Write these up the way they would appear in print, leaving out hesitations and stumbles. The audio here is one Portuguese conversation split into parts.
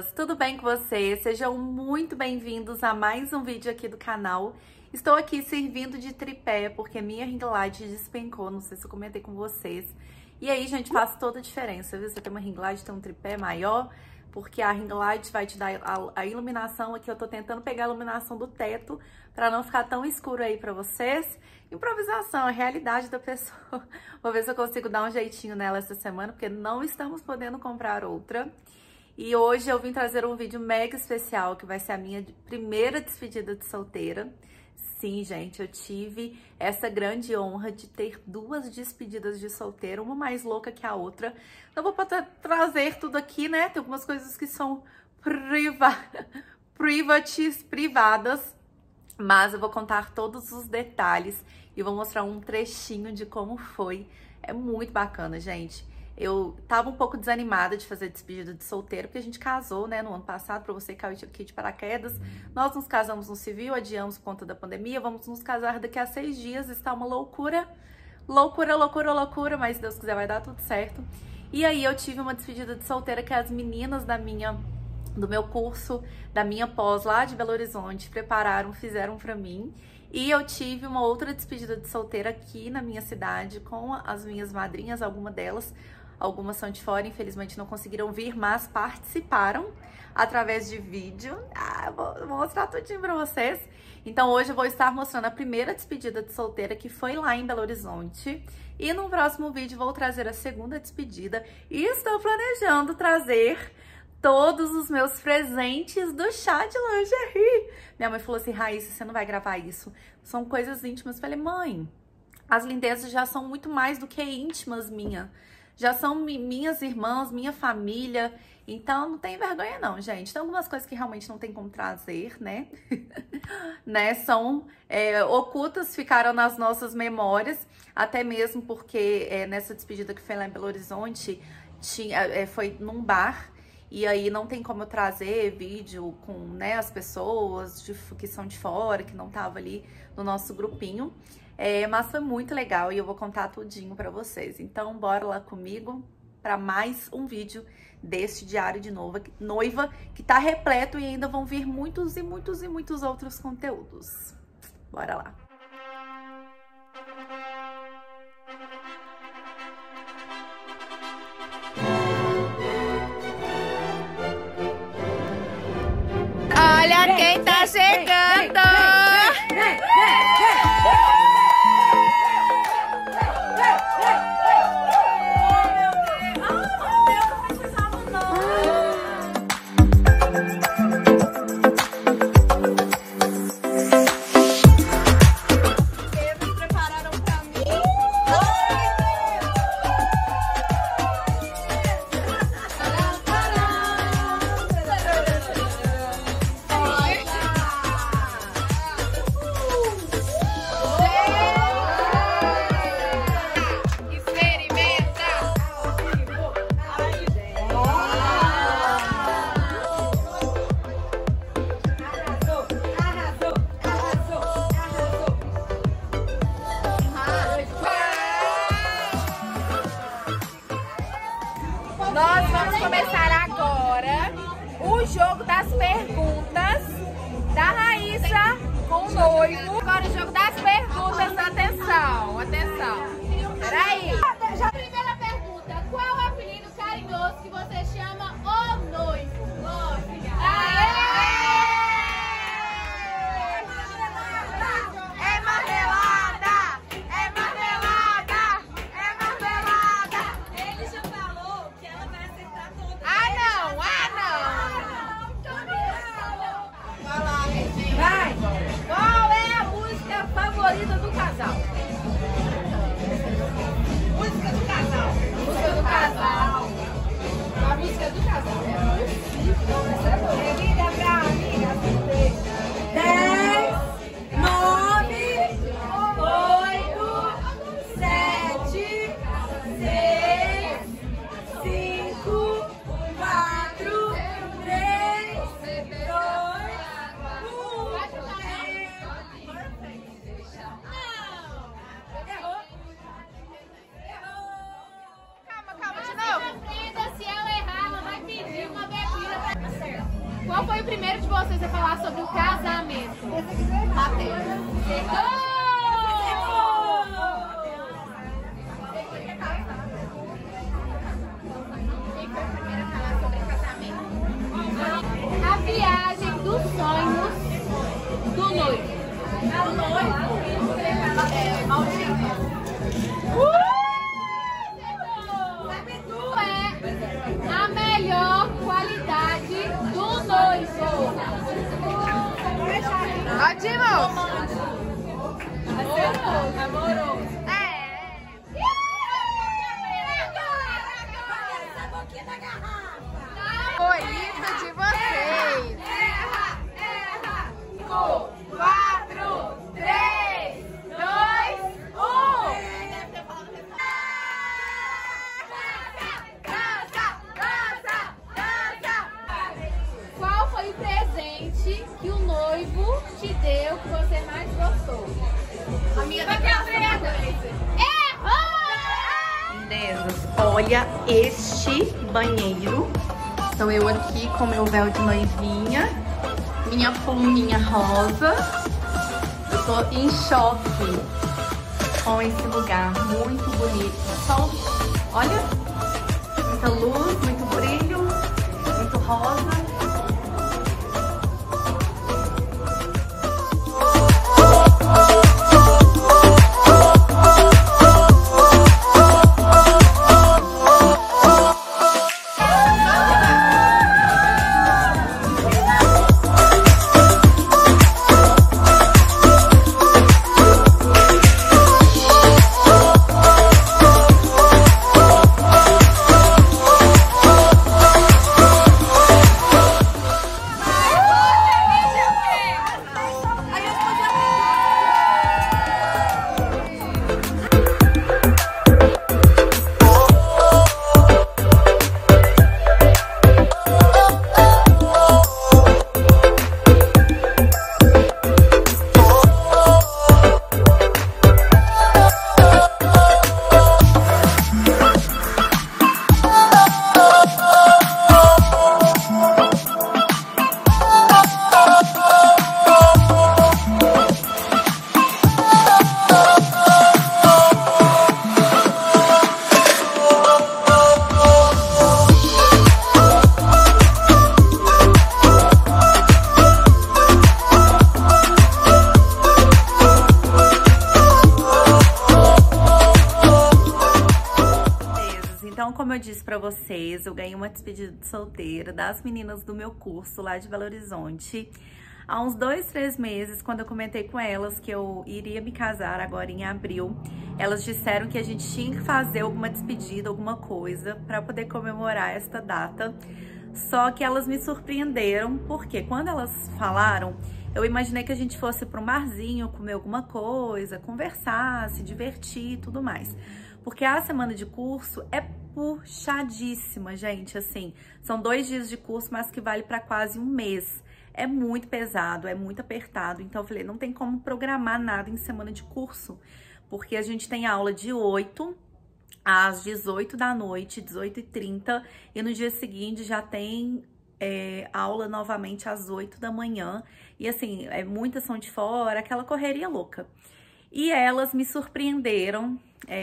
lindas! Tudo bem com vocês? Sejam muito bem-vindos a mais um vídeo aqui do canal. Estou aqui servindo de tripé porque minha ring light despencou, não sei se eu comentei com vocês. E aí, gente, faz toda a diferença, viu? Você tem uma ring light, tem um tripé maior, porque a ring light vai te dar a iluminação. Aqui eu tô tentando pegar a iluminação do teto para não ficar tão escuro aí pra vocês. Improvisação, a realidade da pessoa. Vou ver se eu consigo dar um jeitinho nela essa semana, porque não estamos podendo comprar outra. E hoje eu vim trazer um vídeo mega especial, que vai ser a minha primeira despedida de solteira. Sim, gente, eu tive essa grande honra de ter duas despedidas de solteira, uma mais louca que a outra. Não vou trazer tudo aqui, né? Tem algumas coisas que são privadas, mas eu vou contar todos os detalhes e vou mostrar um trechinho de como foi. É muito bacana, gente. Eu tava um pouco desanimada de fazer despedida de solteiro, porque a gente casou, né, no ano passado, pra você cair aqui de paraquedas. Nós nos casamos no civil, adiamos por conta da pandemia, vamos nos casar daqui a 6 dias, está uma loucura. Loucura, mas se Deus quiser vai dar tudo certo. E aí eu tive uma despedida de solteira que as meninas do meu curso, da minha pós lá de Belo Horizonte, prepararam, fizeram pra mim. E eu tive uma outra despedida de solteira aqui na minha cidade com as minhas madrinhas, algumas são de fora, infelizmente não conseguiram vir, mas participaram através de vídeo. Vou mostrar tudinho pra vocês. Então hoje eu vou estar mostrando a primeira despedida de solteira, que foi lá em Belo Horizonte. E no próximo vídeo vou trazer a segunda despedida. E estou planejando trazer todos os meus presentes do chá de lingerie. Minha mãe falou assim: Raíssa, você não vai gravar isso? São coisas íntimas. Eu falei: mãe, as lindezas já são muito mais do que íntimas minha. Já são minhas irmãs, minha família. Então não tem vergonha não, gente. Tem algumas coisas que realmente não tem como trazer, né? São ocultas, ficaram nas nossas memórias. Até mesmo porque nessa despedida que foi lá em Belo Horizonte, foi num bar. E aí não tem como eu trazer vídeo com, né, as pessoas que são de fora, que não estavam ali no nosso grupinho. Mas foi muito legal e eu vou contar tudinho pra vocês. Então bora lá comigo pra mais um vídeo deste diário de noiva, que tá repleto e ainda vão vir muitos e muitos outros conteúdos. Bora lá. Olha quem tá chegando! Eles prepararam pra mim. Nós vamos começar agora o jogo das perguntas da Raíssa com o noivo. Agora o jogo das perguntas, atenção, Peraí. Já a primeira pergunta, qual o apelido carinhoso que você chama o noivo? Ele já falou que ela vai acertar todas. Vai! Qual é a música favorita do casal? primeiro de vocês a falar sobre o casamento? Chegou! A viagem dos sonhos do noivo. Do noivo? Maldito. É a melhor qualidade do noivo. Ótimo! Amoroso. Favorito de vocês. Erra. 5, 4, 3, 2, 1. Qual foi o presente que o noivo te deu que você mais gostou? Amiga da Lindezas, olha este banheiro. Então eu aqui com meu véu de noivinha, minha pluminha rosa. Eu tô em choque com esse lugar, muito bonito. Só, olha, muita luz, muito brilho, muito rosa. Então, como eu disse pra vocês, eu ganhei uma despedida de solteira das meninas do meu curso lá de Belo Horizonte. Há uns 2, 3 meses, quando eu comentei com elas que eu iria me casar agora em abril, elas disseram que a gente tinha que fazer alguma despedida, alguma coisa, pra poder comemorar esta data. Só que elas me surpreenderam, porque quando elas falaram, eu imaginei que a gente fosse para um barzinho, comer alguma coisa, conversar, se divertir e tudo mais. Porque a semana de curso é puxadíssima, gente, assim, são 2 dias de curso, mas que vale para quase um mês. É muito pesado, é muito apertado, então eu falei, não tem como programar nada em semana de curso, porque a gente tem aula de 8 às 18 da noite, 18h30, e no dia seguinte já tem aula novamente às 8 da manhã, e assim, é muita ação de fora, aquela correria louca. E elas me surpreenderam,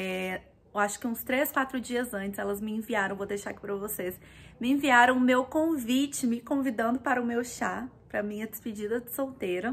eu acho que uns 3, 4 dias antes, elas me enviaram, vou deixar aqui pra vocês, me enviaram o meu convite, me convidando para o meu chá, para minha despedida de solteira,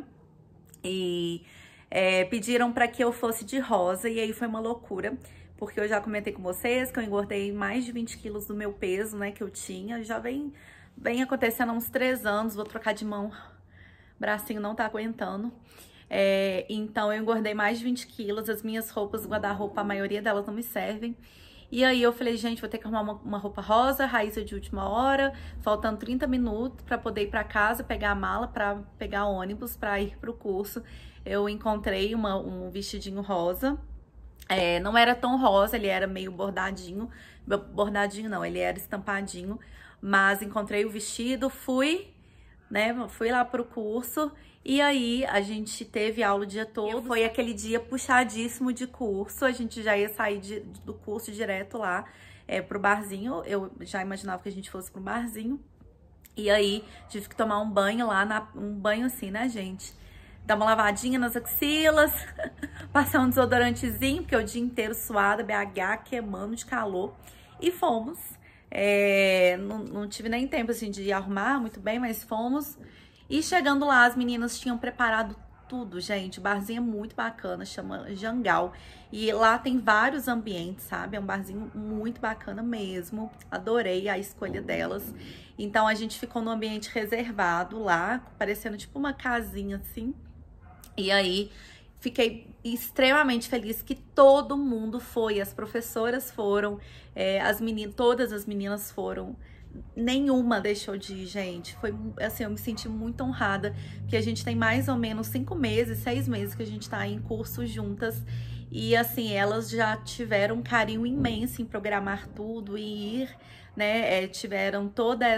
e pediram para que eu fosse de rosa, e aí foi uma loucura, porque eu já comentei com vocês que eu engordei mais de 20 quilos do meu peso, né, que eu tinha, já vem acontecendo há uns 3 anos, vou trocar de mão, o bracinho não tá aguentando. Então eu engordei mais de 20 quilos, as minhas roupas, guarda-roupa, a maioria delas não me servem. E aí eu falei, gente, vou ter que arrumar uma roupa rosa, Raíssa de última hora, faltando 30 minutos pra poder ir pra casa, pegar a mala pra pegar ônibus pra ir pro curso. Eu encontrei um vestidinho rosa, não era tão rosa, ele era meio bordadinho, não, ele era estampadinho, mas encontrei o vestido, fui lá pro curso. E aí, a gente teve aula o dia todo, foi aquele dia puxadíssimo de curso, a gente já ia sair do curso direto lá pro barzinho, eu já imaginava que a gente fosse pro barzinho. E aí, tive que tomar um banho lá, um banho assim, né, gente? Dar uma lavadinha nas axilas, passar um desodorantezinho, porque o dia inteiro suada, BH, queimando de calor. E fomos. Não tive nem tempo, assim, de arrumar muito bem, mas fomos. E chegando lá, as meninas tinham preparado tudo, gente. O barzinho é muito bacana, chama Jangal. E lá tem vários ambientes, sabe? É um barzinho muito bacana mesmo. Adorei a escolha delas. Então, a gente ficou no ambiente reservado lá, parecendo tipo uma casinha assim. E aí, fiquei extremamente feliz que todo mundo foi. As professoras foram, todas as meninas foram. Nenhuma deixou de ir, gente. Foi assim, eu me senti muito honrada, porque a gente tem mais ou menos 5 meses, 6 meses que a gente tá em curso juntas. E assim, elas já tiveram um carinho imenso em programar tudo e ir, né? Tiveram toda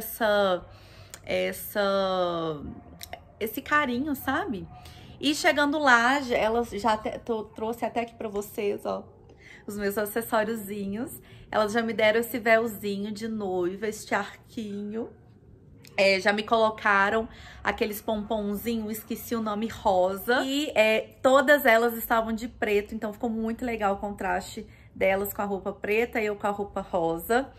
esse carinho, sabe? E chegando lá, elas já trouxe até aqui pra vocês, ó, os meus acessóriozinhos. Elas já me deram esse véuzinho de noiva, este arquinho. Já me colocaram aqueles pomponzinhos, esqueci o nome, rosa. E todas elas estavam de preto, então ficou muito legal o contraste delas com a roupa preta e eu com a roupa rosa.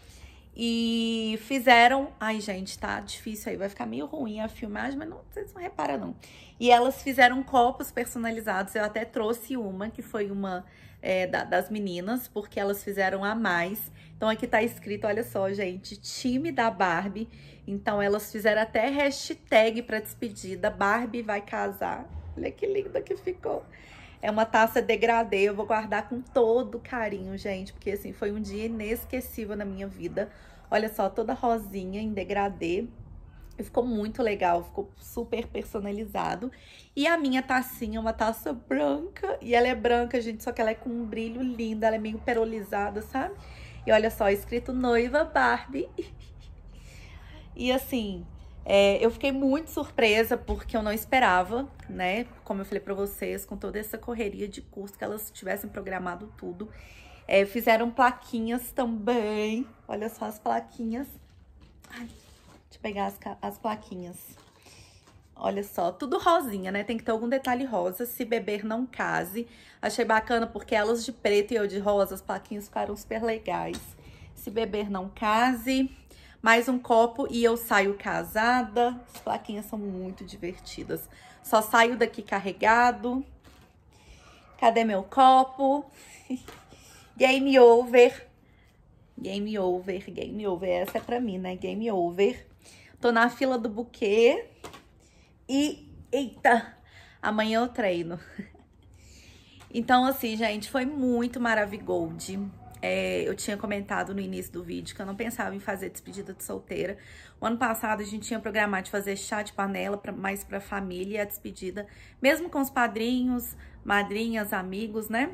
E fizeram... Ai, gente, tá difícil aí, vai ficar meio ruim a filmagem, mas não, vocês não reparam, não. E elas fizeram copos personalizados, eu até trouxe uma, que foi uma... das meninas, porque elas fizeram a mais. Então aqui tá escrito, olha só, gente, time da Barbie. Então elas fizeram até hashtag pra despedida, Barbie vai casar. Olha que linda que ficou. É uma taça degradê, eu vou guardar com todo carinho, gente, porque assim, foi um dia inesquecível na minha vida. Olha só, toda rosinha em degradê. E ficou muito legal, ficou super personalizado. E a minha tacinha é uma taça branca. E ela é branca, gente, só que ela é com um brilho lindo. Ela é meio perolizada, sabe? E olha só, escrito Noiva Barbie. E assim, eu fiquei muito surpresa porque eu não esperava, né? Como eu falei pra vocês, com toda essa correria de curso, que elas tivessem programado tudo. Fizeram plaquinhas também. Olha só as plaquinhas. Ai. Deixa eu pegar as plaquinhas. Olha só, tudo rosinha, né? Tem que ter algum detalhe rosa. Se beber, não case. Achei bacana porque elas de preto e eu de rosa, as plaquinhas ficaram super legais. Se beber, não case. Mais um copo e eu saio casada. As plaquinhas são muito divertidas. Só saio daqui carregado. Cadê meu copo? Game over. Game over, game over. Essa é pra mim, né? Game over. Tô na fila do buquê. E, eita, amanhã eu treino. Então, assim, gente, foi muito maravigold. Eu tinha comentado no início do vídeo que eu não pensava em fazer despedida de solteira. O ano passado a gente tinha programado de fazer chá de panela mais pra família e a despedida, mesmo com os padrinhos, madrinhas, amigos, né?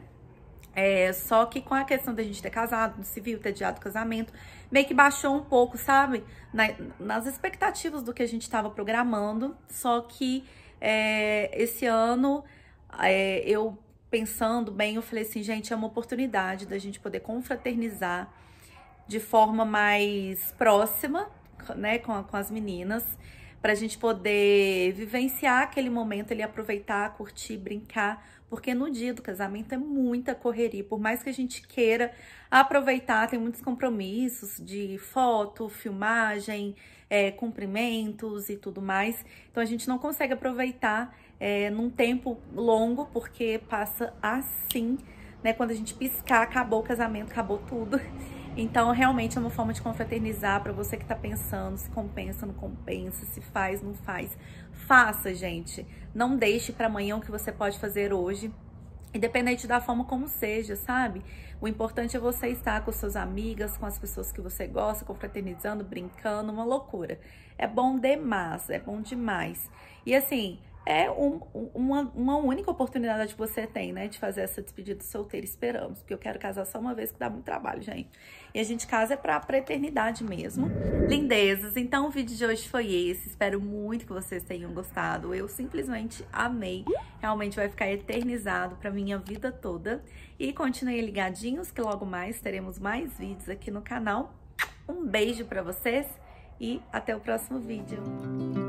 Só que com a questão da gente ter casado, no civil, ter adiado o casamento, meio que baixou um pouco, sabe? Nas expectativas do que a gente tava programando. Só que esse ano, eu pensando bem, eu falei assim, gente, é uma oportunidade da gente poder confraternizar de forma mais próxima, né, com as meninas, pra gente poder vivenciar aquele momento, ele aproveitar, curtir, brincar, porque no dia do casamento é muita correria, por mais que a gente queira aproveitar, tem muitos compromissos de foto, filmagem, cumprimentos e tudo mais, então a gente não consegue aproveitar num tempo longo, porque passa assim, né, quando a gente piscar, acabou o casamento, acabou tudo. Então, realmente é uma forma de confraternizar pra você que tá pensando se compensa, não compensa, se faz, não faz. Faça, gente. Não deixe pra amanhã o que você pode fazer hoje, independente da forma como seja, sabe? O importante é você estar com suas amigas, com as pessoas que você gosta, confraternizando, brincando, uma loucura. É bom demais, é bom demais. E assim, é uma única oportunidade que você tem, né, de fazer essa despedida solteira. Esperamos, porque eu quero casar só uma vez, que dá muito trabalho, gente. E a gente casa pra eternidade mesmo. Lindezas, então o vídeo de hoje foi esse. Espero muito que vocês tenham gostado. Eu simplesmente amei. Realmente vai ficar eternizado pra minha vida toda. E continuem ligadinhos, que logo mais teremos mais vídeos aqui no canal. Um beijo pra vocês e até o próximo vídeo.